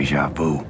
Deja vu.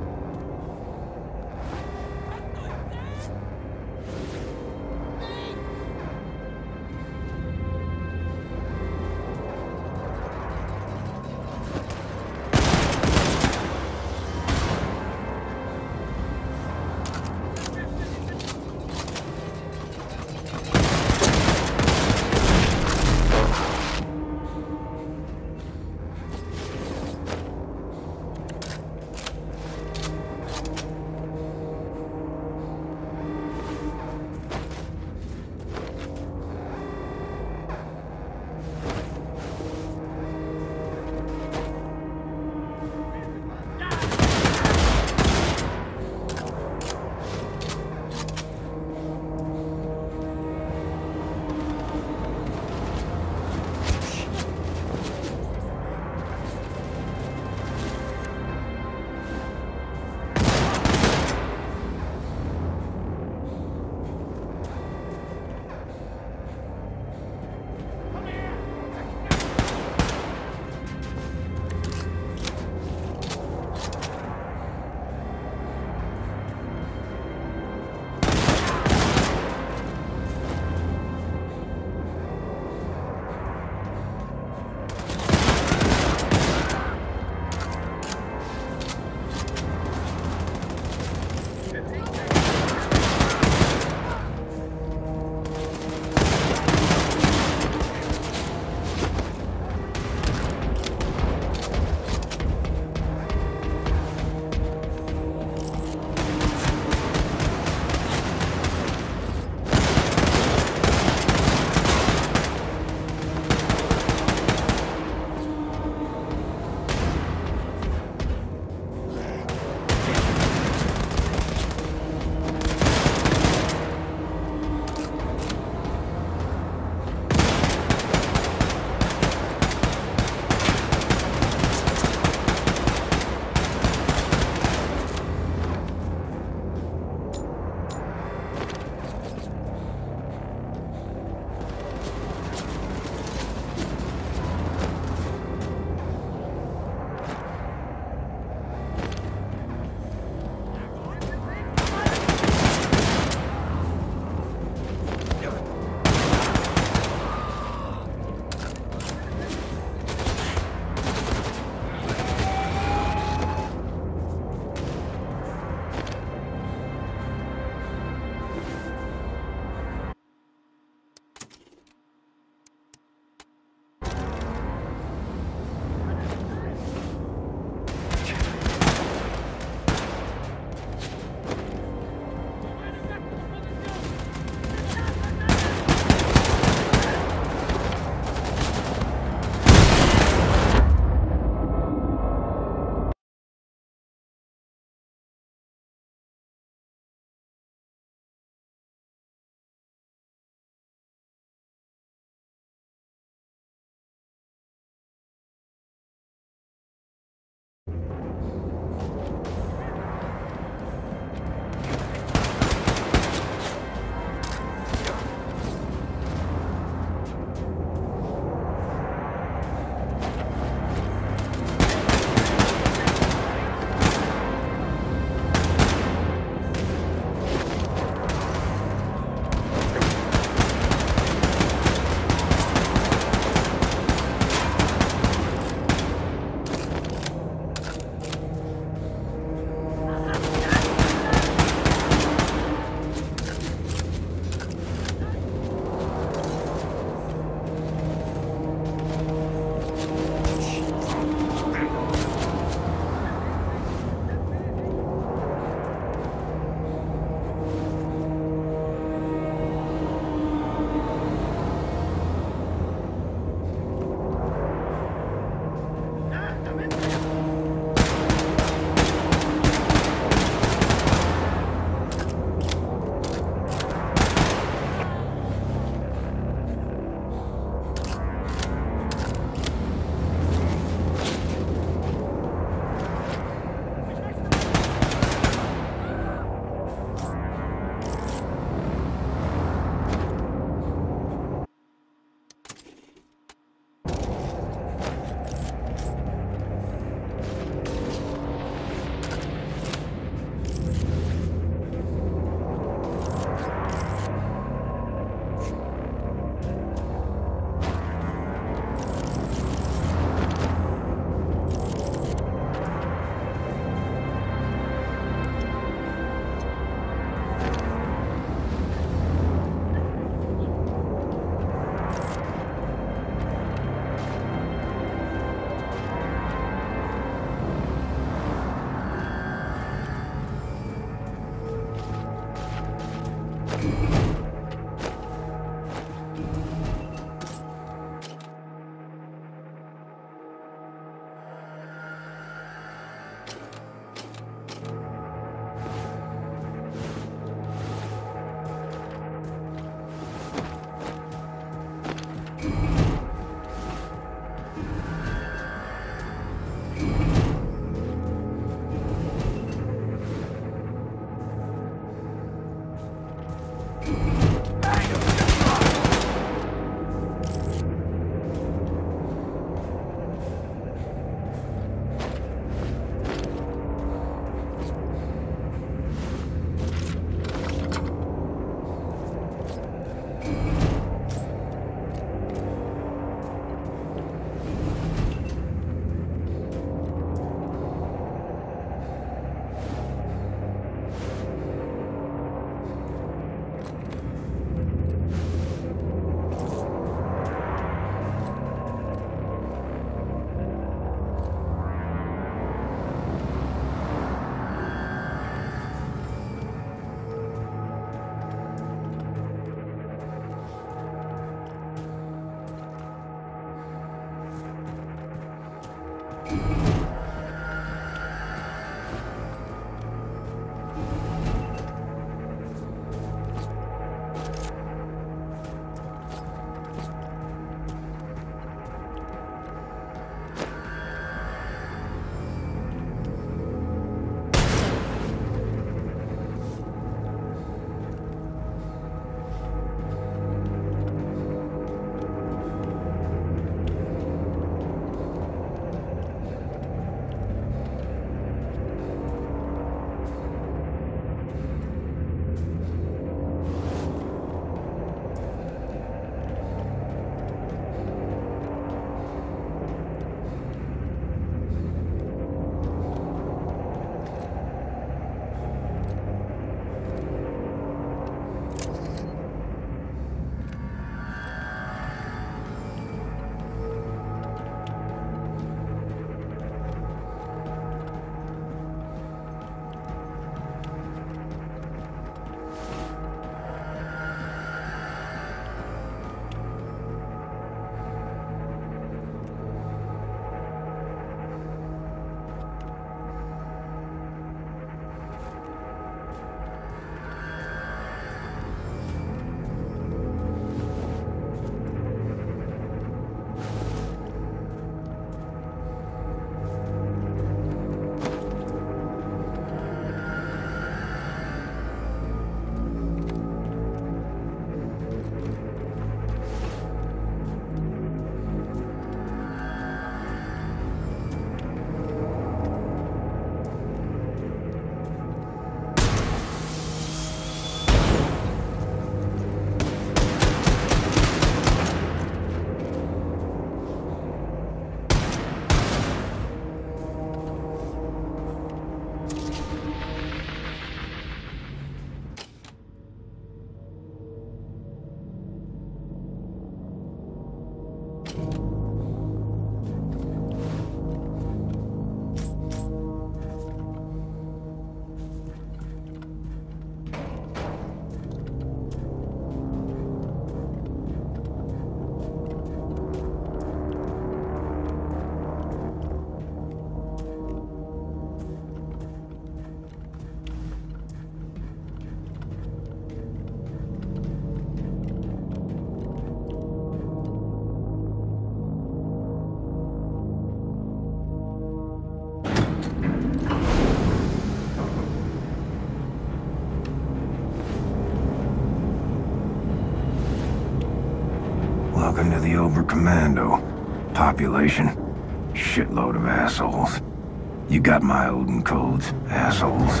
Welcome to the Oberkommando. Population, shitload of assholes. You got my Odin codes, assholes.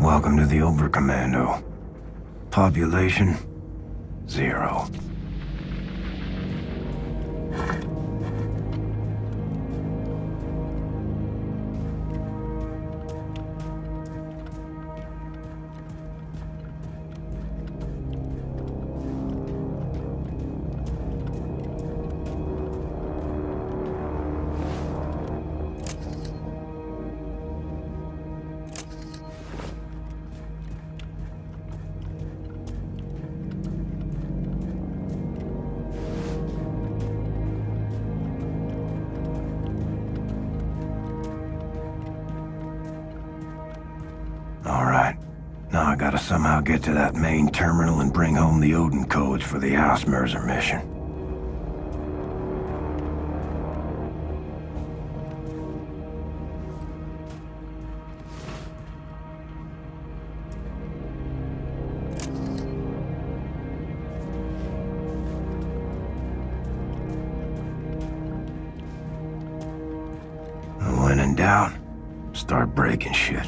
Welcome to the Oberkommando. Population, 0. Alright, now I gotta somehow get to that main terminal and bring home the Odin codes for the Ausmerzer mission. And when in doubt, start breaking shit.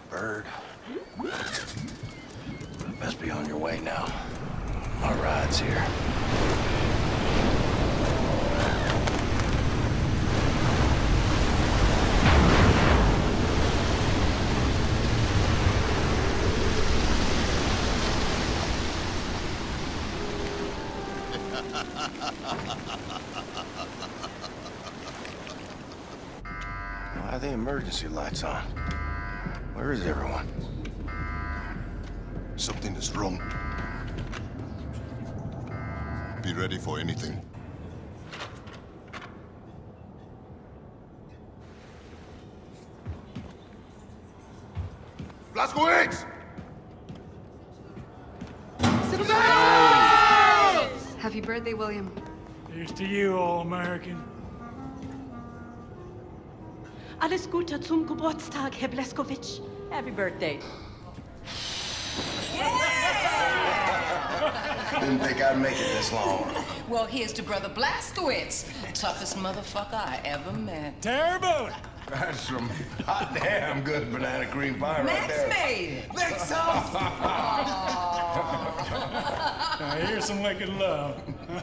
Bird. Best be on your way now. My ride's here. Why are the emergency lights on? Where is everyone? Something is wrong. Be ready for anything. Blazkowicz! Happy birthday, William. Here's to you, All-American. Alles Gute zum Geburtstag, Herr Blazkowicz. Happy birthday. Didn't think I'd make it this long. Well, here's to Brother Blazkowicz, toughest motherfucker I ever met. Terrible! That's some hot damn good banana cream pie right there. Max made it. Max sauce! Now, here's some wicked love.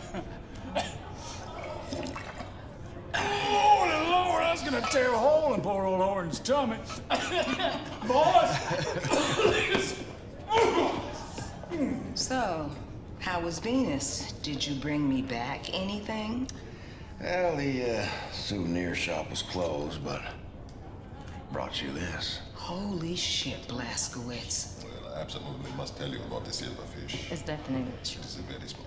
Holy Lord, I was gonna tear a hole in poor old Horton's tummy. Boss! So, how was Venus? Did you bring me back anything? Well, the souvenir shop was closed, but brought you this. Holy shit, Blazkowicz. Well, I absolutely must tell you about the silverfish. Is that the name of the show? It's a very small.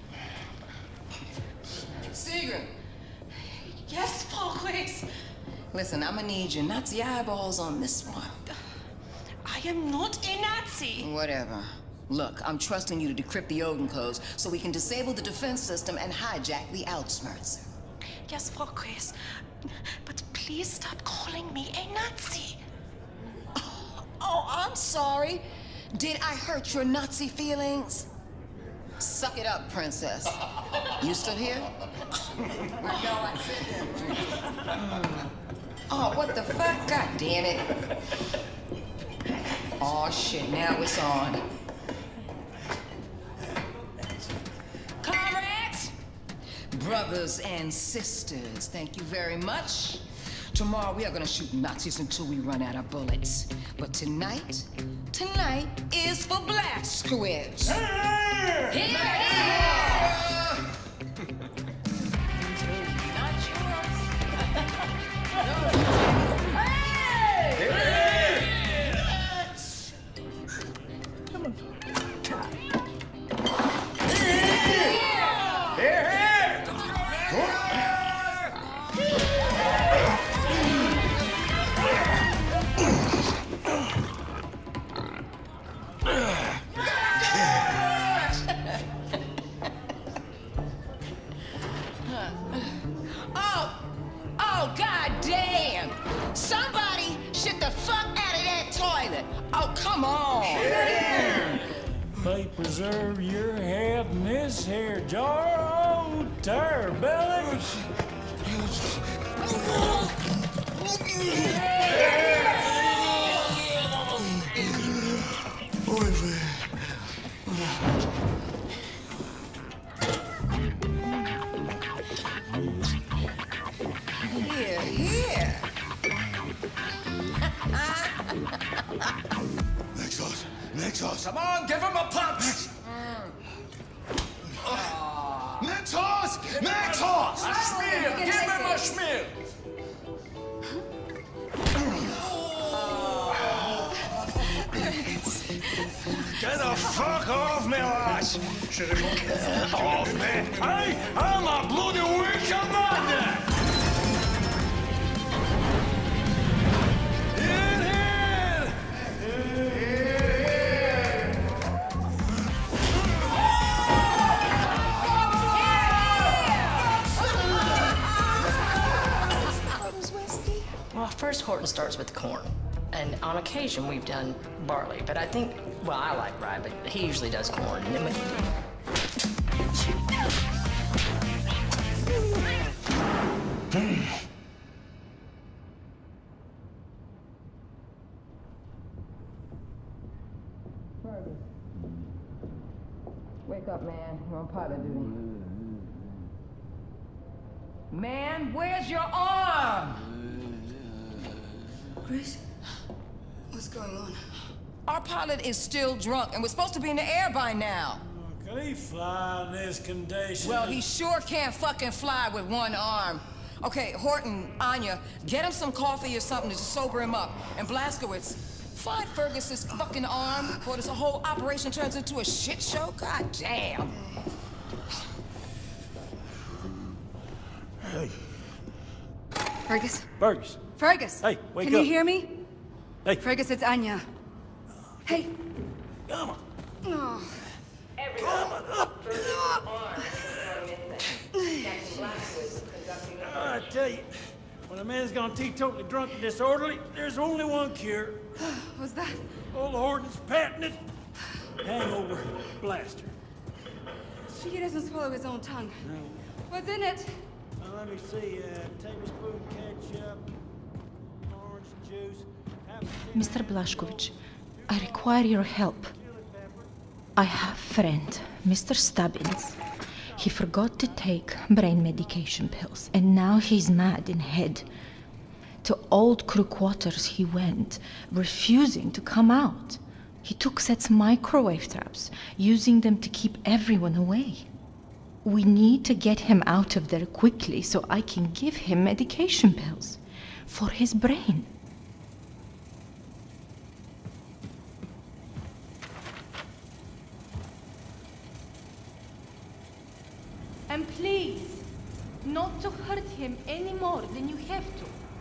Sigrid! Yes, Volkwitz. Listen, I'm gonna need your Nazi eyeballs on this one. I am not a Nazi. Whatever. Look, I'm trusting you to decrypt the Odin codes so we can disable the defense system and hijack the Outsmarts. Yes, Volkwitz. But please stop calling me a Nazi. Oh, I'm sorry. Did I hurt your Nazi feelings? Suck it up, princess. You still here? Oh, what the fuck? God damn it. Oh, shit, now it's on. Comrades, brothers and sisters, thank you very much. Tomorrow we are gonna shoot Nazis until we run out of bullets. But tonight is for Blazkowicz. Here! Not yours. Oh, god damn! Somebody shit the fuck out of that toilet! Oh, come on! They preserve your head in this here jar. Oh, terrible. Here. Nexus! Come on, give him a punch! Nexus! Nexus! Schmier! Give him a schmier! Get the fuck off me, lass! Get off me! Hey, I'm a bloody witch commander! In here! Well, first Horton starts with corn. And on occasion, we've done barley. But I think, well, I like rye, but he usually does corn. And then Wake up, man. You're on pilot duty. Man, where's your arm? Chris? What's going on? Our pilot is still drunk, and we're supposed to be in the air by now. Can he fly in this condition? Well, he sure can't fucking fly with one arm. Okay, Horton, Anya, get him some coffee or something to sober him up. And Blazkowicz, find Fergus's fucking arm before this whole operation turns into a shit show. God damn. Hey. Fergus? Fergus. Fergus! Hey, wake Can up. you hear me? Hey. Fergus, it's Anya. Hey. Come on. Oh. I tell you, when a man's gone teetotally drunk and disorderly, there's only one cure. What's that? Old Horton's patented hangover blaster. He doesn't swallow his own tongue. No. What's in it? Let me see. Tablespoon ketchup, orange juice. Mr. Blazkowicz, I require your help. I have a friend, Mr. Stubbins. He forgot to take brain medication pills, and now he's mad in head. To old crew quarters he went, refusing to come out. He took Set's microwave traps, using them to keep everyone away. We need to get him out of there quickly so I can give him medication pills for his brain. And please, not to hurt him any more than you have to.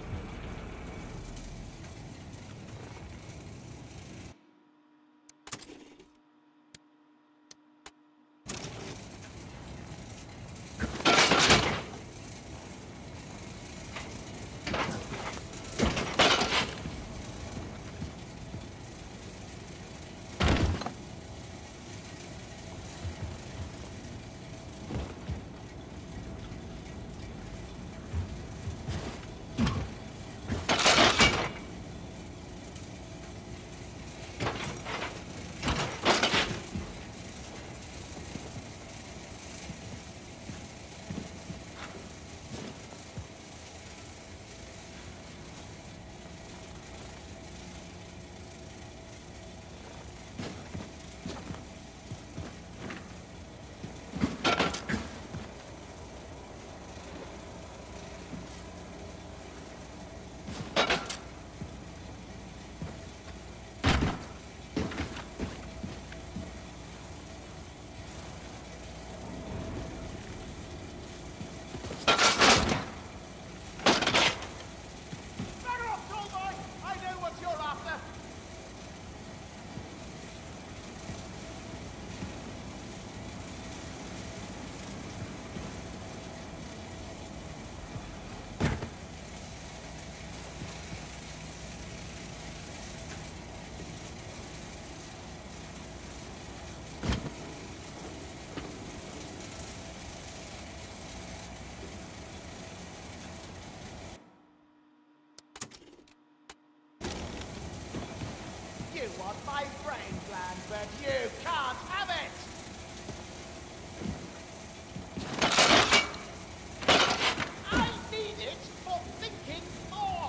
You want my brain plan, but you can't have it! I need it for thinking more!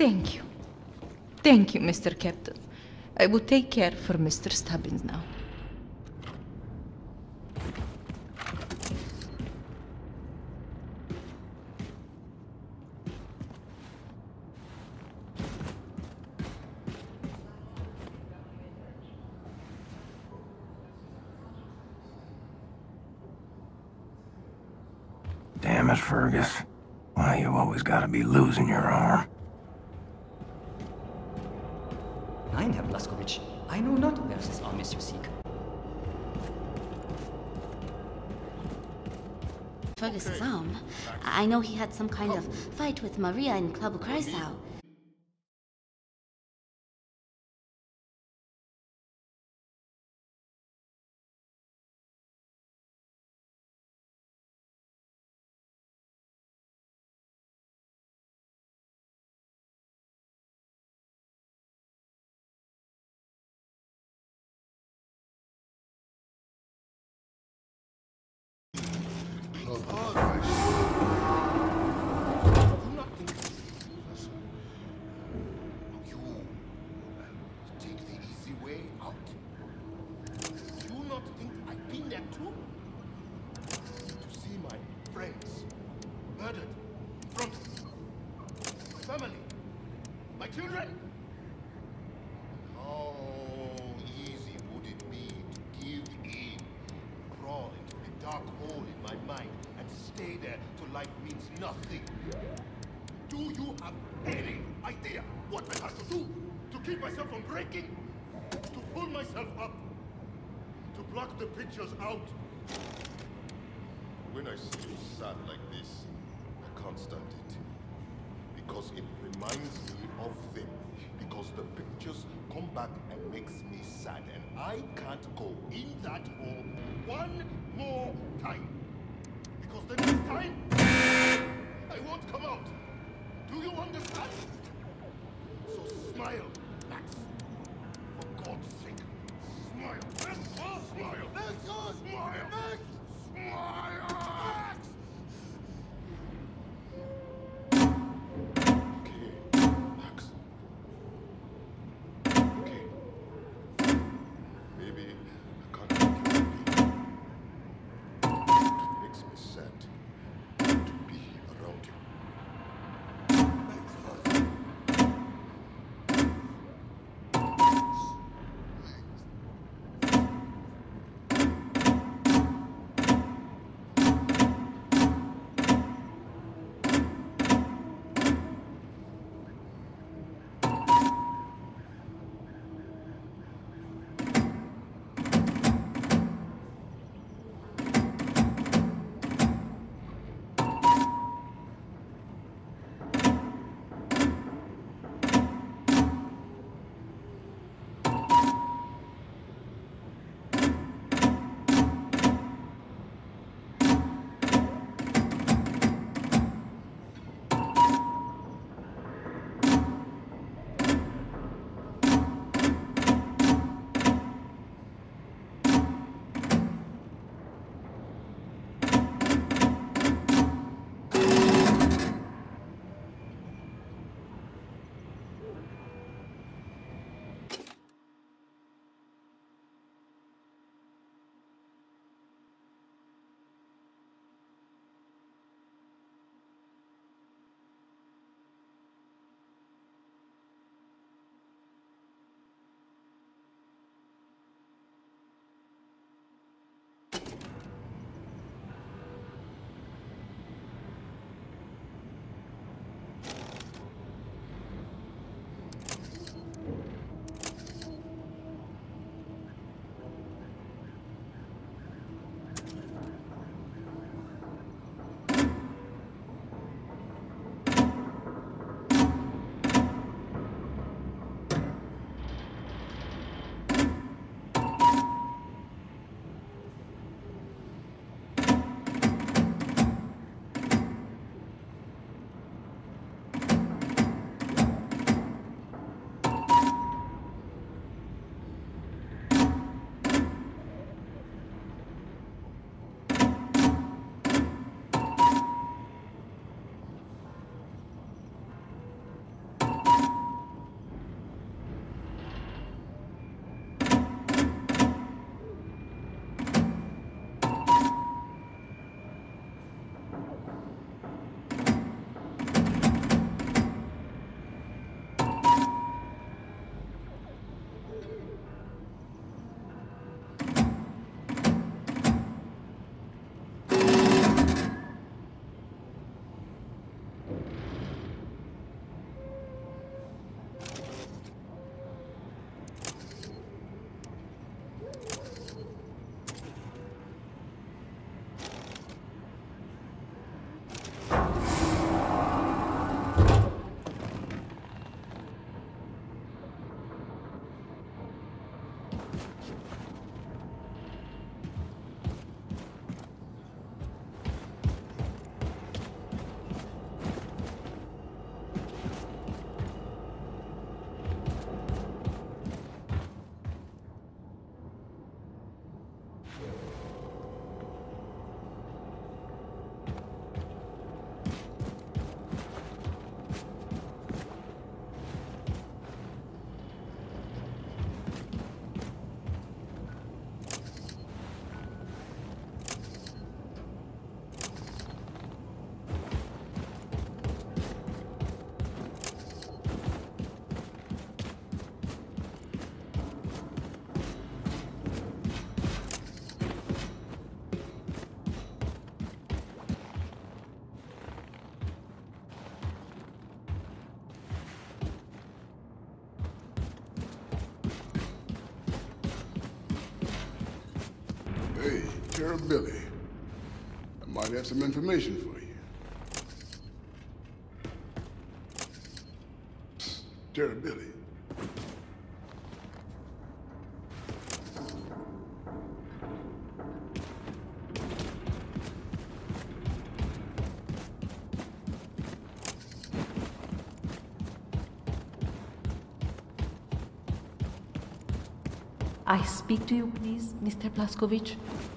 Thank you. Thank you, Mr. Captain. I will take care for Mr. Stubbins now. Damn it, Fergus. Why you always gotta be losing your arm? Nein, Herr Blazkowicz. I know not where this arm is you seek. Fergus's arm. I know he had some kind of fight with Maria in Club Kreisau. Out. When I see you sad like this, I can't stand it. Because it reminds me of them. Because the pictures come back and makes me sad. And I can't go in that hole one more time. Because the next time, I won't come out. Do you understand? So smile, Max. For God's sake. Smile. Let's all smile. Let's all smile. Max. Smile. Max. Okay, Max. Okay. Maybe I can't make you happy. It makes me sad to be around you. Sheriff Billy. I might have some information for you. Psst, Sheriff Billy. I speak to you, please, Mr. Blazkowicz?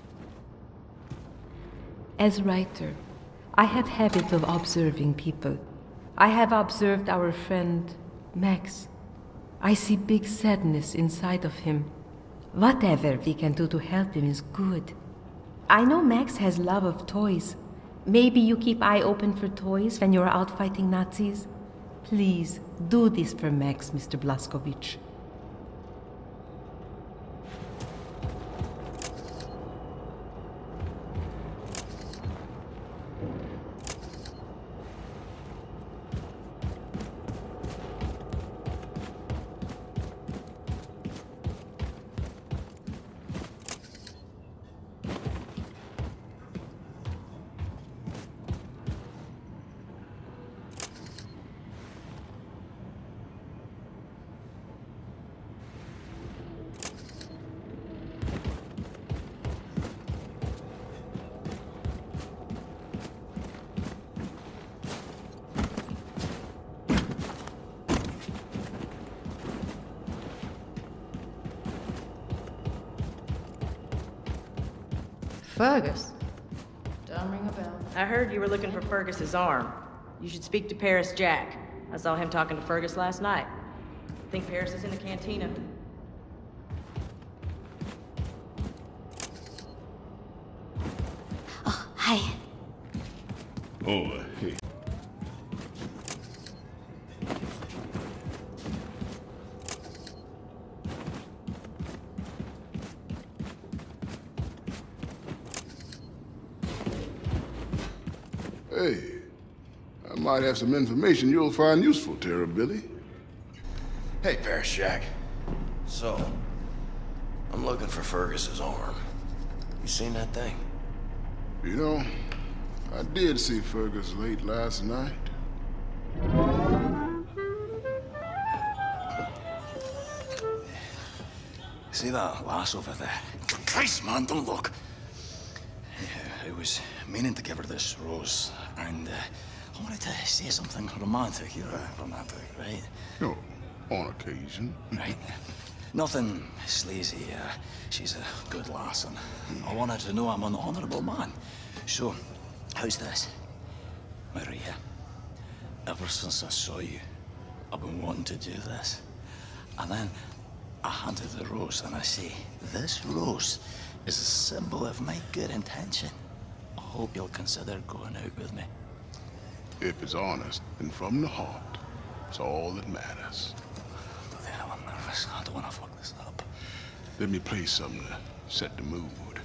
As writer, I have habit of observing people. I have observed our friend, Max. I see big sadness inside of him. Whatever we can do to help him is good. I know Max has love of toys. Maybe you keep eye open for toys when you're out fighting Nazis? Please, do this for Max, Mr. Blazkowicz. Fergus? Don't ring a bell. I heard you were looking for Fergus's arm. You should speak to Paris Jack. I saw him talking to Fergus last night. I think Paris is in the cantina. Oh, hi. Oh, hey. Hey, I might have some information you'll find useful, Terra Billy. Hey, Paris Jack. So, I'm looking for Fergus's arm. You seen that thing? You know, I did see Fergus late last night. See that lass over there? Christ, man, don't look. I was meaning to give her this rose, and I wanted to say something romantic. You're romantic, right? No, on occasion. Right. Nothing sleazy. She's a good lass, and I wanted to know I'm an honorable man. So, how's this? Maria, ever since I saw you, I've been wanting to do this. And then I handed the rose, and I say, this rose is a symbol of my good intention. I hope you'll consider going out with me. If it's honest and from the heart, it's all that matters. Bloody hell, I'm nervous. I don't want to fuck this up. Let me play something to set the mood.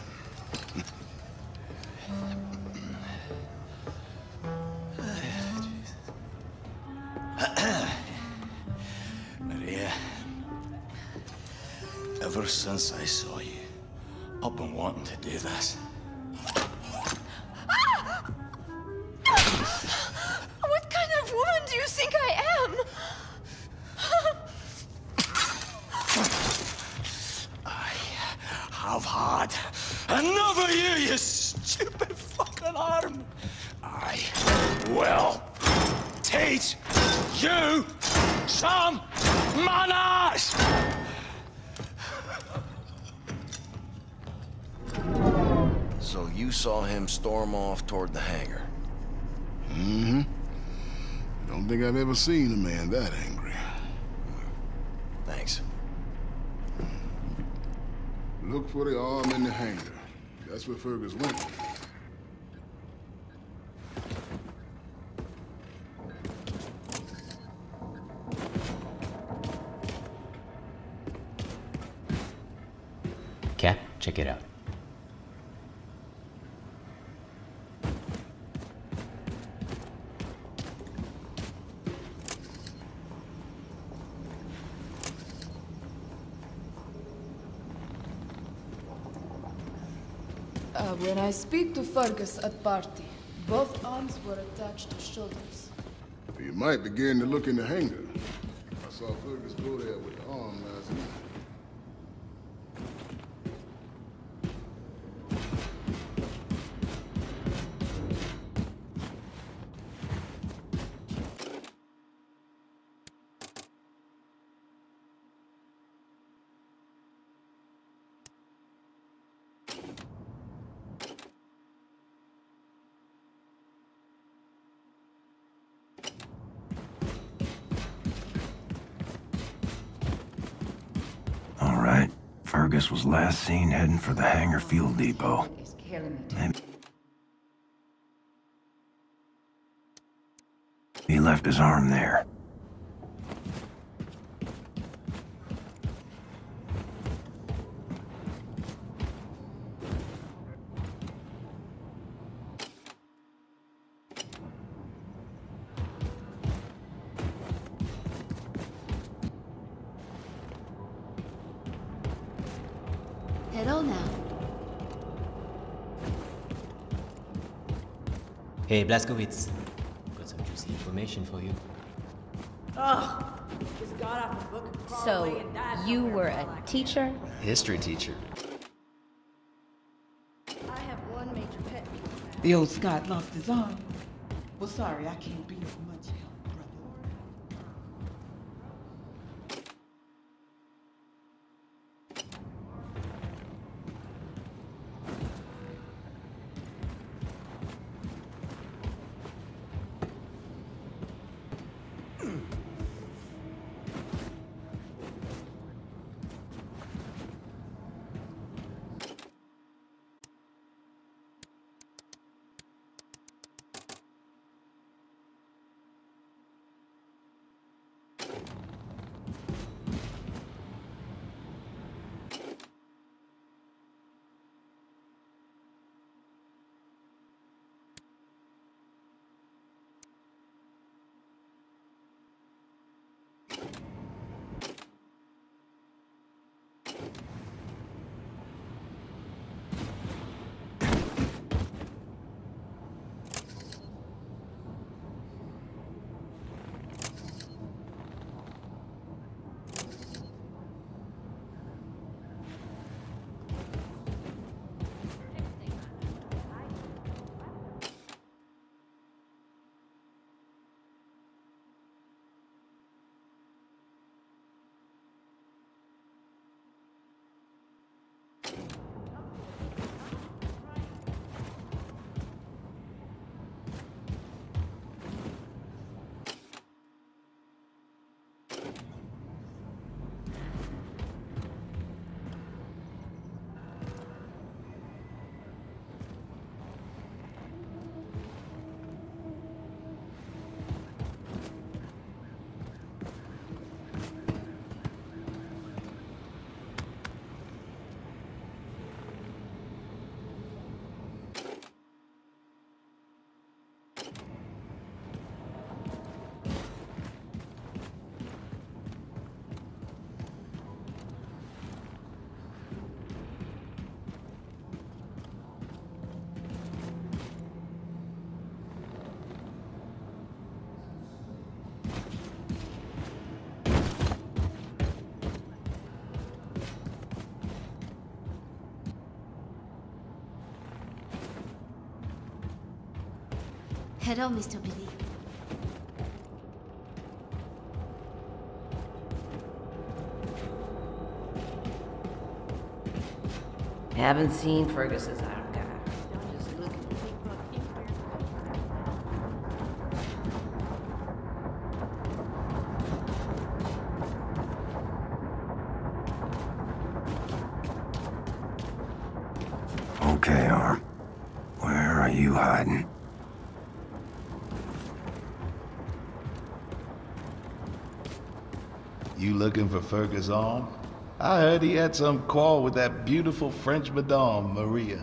Maria, ever since I saw you, I've been wanting to do this. What kind of woman do you think I am? I have had enough of you, you stupid fucking arm. I will teach you some manners! So you saw him storm off toward the hangar? Mm-hmm. Don't think I've ever seen a man that angry. Thanks. Look for the arm in the hangar. That's where Fergus went. Cap, check it out. When I speak to Fergus at party, both arms were attached to shoulders. You might begin to look in the hangar. I saw Fergus go there with the arm last night. Fergus was last seen heading for the hangar fuel depot. He left his arm there. Hello now. Hey, Blazkowicz. Got some juicy information for you. Ugh. Just got off the book and crawled away So, and died you somewhere. were a teacher? History teacher. I have one major pet peeve. The old Scot lost his arm. Well, sorry, I can't be of much help, brother. Hello, Mr. Billy. Haven't seen Fergus's archive. Just looking. Okay, Arm. Where are you hiding? You looking for Fergus' arm? I heard he had some quarrel with that beautiful French madame, Maria.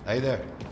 Hey there.